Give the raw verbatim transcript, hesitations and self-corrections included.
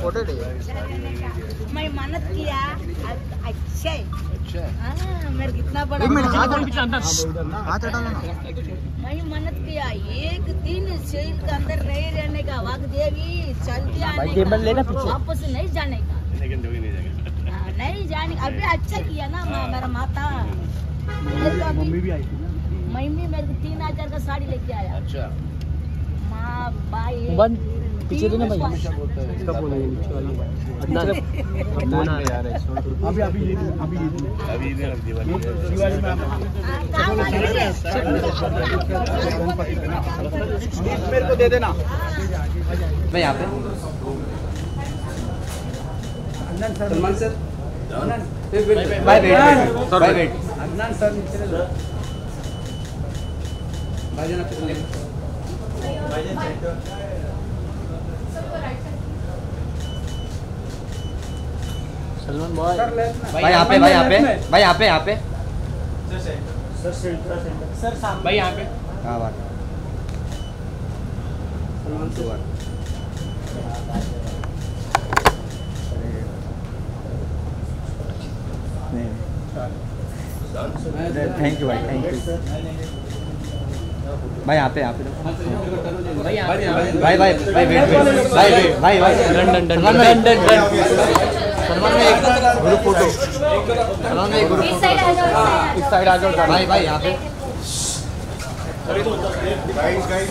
मैं मेहनत किया अच्छा है। अच्छा हाँ, मेरे कितना बड़ा एक मिनट हाथ हाथ हटा लेना। मैं मेहनत किया एक दिन जेल के अंदर नहीं रहने का वक्त देवी चलती आने का वापस नहीं जाने का हाँ, नहीं जाने अभी अच्छा किया ना मेरा माता मम्मी भी आई थी मम्मी मेरे को तीन हजार का साड़ी लेके आया। अच्छा माँ भाई पीछे देना भाई इसका बोला ये नीचे वाला फोन आ रहा है अभी अभी ये अभी ये अभी इधर रख दिवाली दिवाली में मेरे को दे देना मैं यहाँ पे Salman sir bye wait bye wait Adnan sir नीचे भाईजान आप ले भाईजान सलमान बॉय भाई यहाँ पे भाई यहाँ पे भाई यहाँ पे यहाँ पे सर सेंटर सर सामने भाई यहाँ पे हाँ बात सलमान सर थैंक यू भाई थैंक यू भाई यहाँ पे यहाँ पे भाई भाई भाई भाई वेट वेट भाई वेट भाई भाई done done done done done Salman में एक ग्रुप फोटो सलमान में एक ग्रुप फोटो इस साइड आ जाओ भाई भाई यहाँ पे